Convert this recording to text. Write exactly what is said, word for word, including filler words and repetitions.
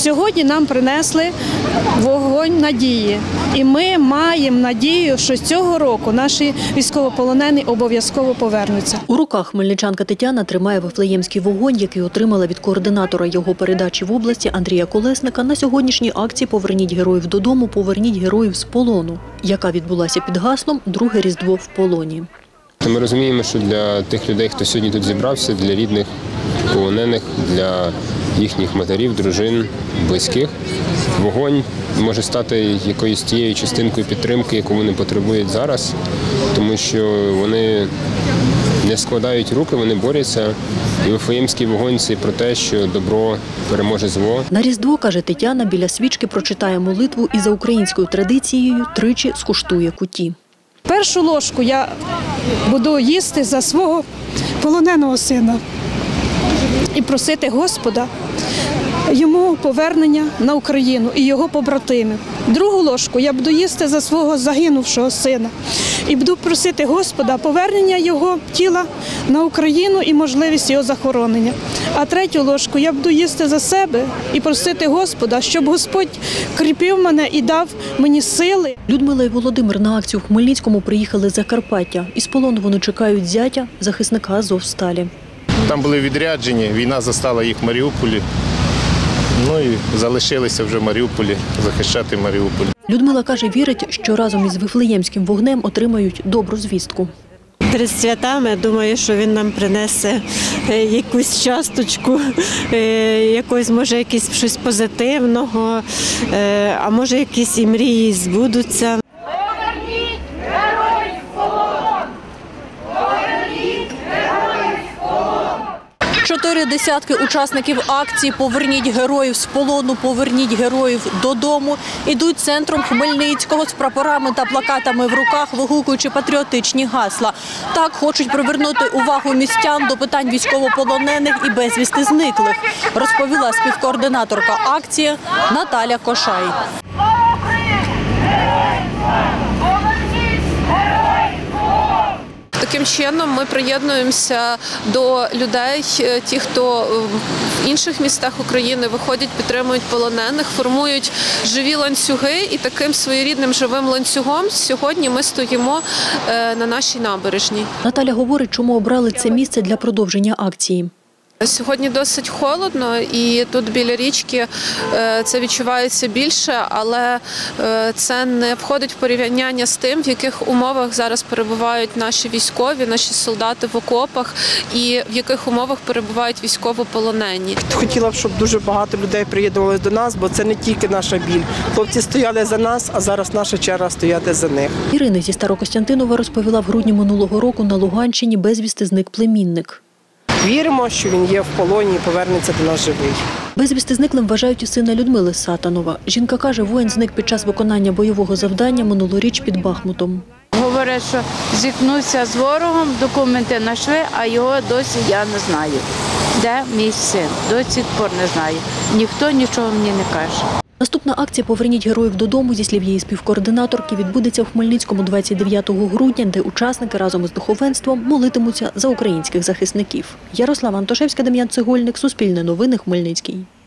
Сьогодні нам принесли вогонь надії. І ми маємо надію, що з цього року наші військовополонені обов'язково повернуться. У руках хмельничанка Тетяна тримає вифлеємський вогонь, який отримала від координатора його передачі в області Андрія Колесника на сьогоднішній акції «Поверніть героїв додому, поверніть героїв з полону», яка відбулася під гаслом «Друге Різдво в полоні». Ми розуміємо, що для тих людей, хто сьогодні тут зібрався, для рідних полонених, для їхніх матерів, дружин, близьких, вогонь може стати якоюсь тією частинкою підтримки, яку вони потребують зараз, тому що вони не складають руки, вони борються. І вифлеємський вогонь – це про те, що добро переможе зло. На Різдво, каже Тетяна, біля свічки прочитає молитву і за українською традицією тричі скуштує куті. Першу ложку я буду їсти за свого полоненого сина і просити Господа йому повернення на Україну і його побратимів. Другу ложку я буду їсти за свого загинувшого сина і буду просити Господа повернення його тіла на Україну і можливість його захоронення. А третю ложку я буду їсти за себе і просити Господа, щоб Господь кріпив мене і дав мені сили. Людмила і Володимир на акцію в Хмельницькому приїхали з Закарпаття. Із полону вони чекають зятя, захисника «Азовсталі». Там були відряджені, війна застала їх в Маріуполі. Ну і залишилися вже в Маріуполі, захищати Маріуполь. Людмила каже, вірить, що разом із вифлеємським вогнем отримають добру звістку. Перед святами, думаю, що він нам принесе якусь часточку, якось, може, якісь щось позитивного, а може, якісь і мрії збудуться. Чотири десятки учасників акції «Поверніть героїв з полону, поверніть героїв додому» ідуть центром Хмельницького з прапорами та плакатами в руках, вигукуючи патріотичні гасла. Так хочуть привернути увагу містян до питань військовополонених і безвісти зниклих, розповіла співкоординаторка акції Наталя Кошай. Таким чином ми приєднуємося до людей, ті, хто в інших містах України виходять, підтримують полонених, формують живі ланцюги, і таким своєрідним живим ланцюгом сьогодні ми стоїмо на нашій набережній. Наталя говорить, чому обрали це місце для продовження акції. Сьогодні досить холодно, і тут біля річки це відчувається більше, але це не входить в порівняння з тим, в яких умовах зараз перебувають наші військові, наші солдати в окопах і в яких умовах перебувають військовополонені. Хотіла б, щоб дуже багато людей приєднувалися до нас, бо це не тільки наша біль. Хлопці стояли за нас, а зараз наша черга стояти за них. Ірина зі Старокостянтинова розповіла, в грудні минулого року на Луганщині безвісти зник племінник. Віримо, що він є в полоні і повернеться до нас живий. Безвісти зниклим вважають і сина Людмили Сатанова. Жінка каже, воїн зник під час виконання бойового завдання минулоріч під Бахмутом. Говорять, що зіткнувся з ворогом, документи знайшли, а його досі я не знаю. Де мій син? До сих пор не знаю. Ніхто нічого мені не каже. Наступна акція «Поверніть героїв додому» зі слів її співкоординаторки відбудеться в Хмельницькому двадцять дев'ятого грудня, де учасники разом із духовенством молитимуться за українських захисників. Ярослава Антошевська, Дем'ян Цегольник, Суспільне новини, Хмельницький.